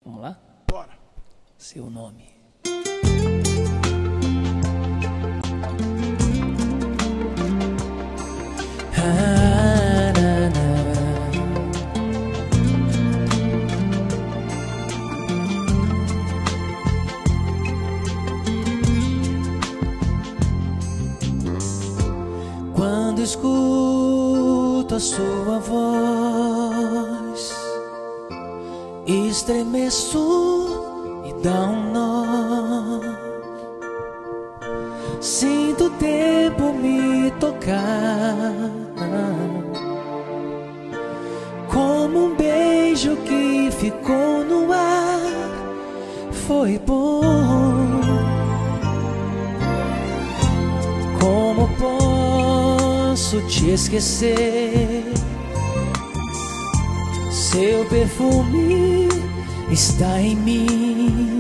Vamos lá? Bora. Seu nome. Quando escuto a sua voz, estremeço e dá um nó. Sinto o tempo me tocar, como um beijo que ficou no ar. Foi bom. Como posso te esquecer? Seu perfume está em mim,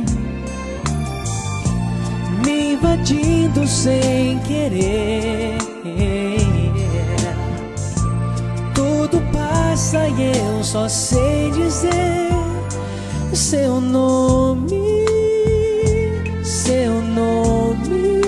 me invadindo sem querer. Tudo passa e eu só sei dizer seu nome, seu nome.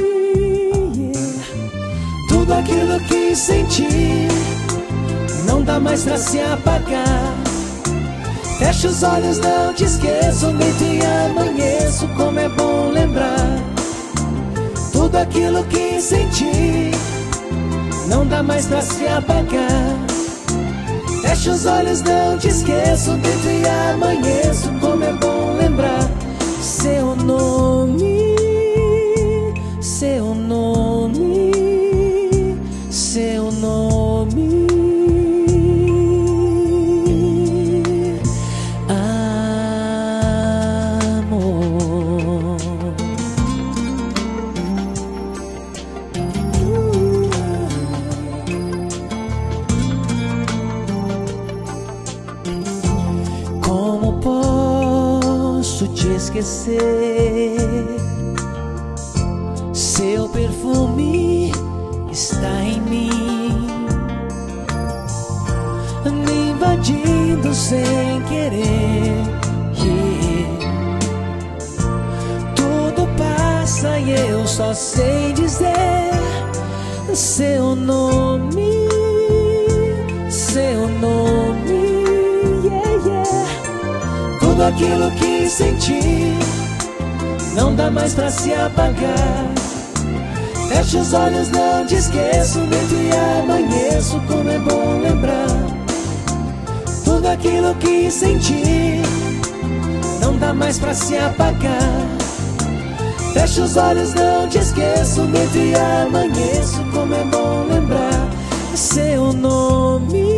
Tudo aquilo que senti não dá mais pra se apagar. Fecho os olhos, não te esqueço, deito e amanheço. Como é bom lembrar tudo aquilo que senti, não dá mais pra se apagar. Fecho os olhos, não te esqueço, deito e amanheço. Como é bom lembrar seu nome, seu nome, seu nome. Como posso te esquecer? Seu perfume está em mim, me invadindo sem querer. Tudo passa e eu só sei dizer seu nome, seu nome. Tudo aquilo que senti não dá mais pra se apagar. Fecho os olhos, não te esqueço, deito e amanheço. Como é bom lembrar tudo aquilo que senti, não dá mais pra se apagar. Fecho os olhos, não te esqueço, deito e amanheço. Como é bom lembrar seu nome,